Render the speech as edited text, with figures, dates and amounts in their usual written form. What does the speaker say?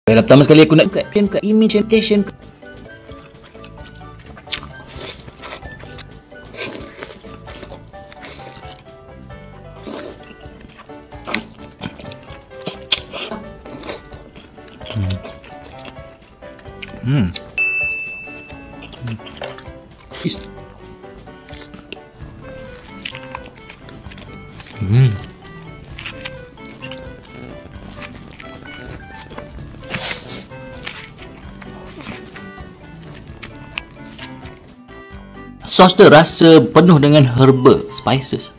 Pertama sekali aku nak imitation. Sos tu rasa penuh dengan herba, spices.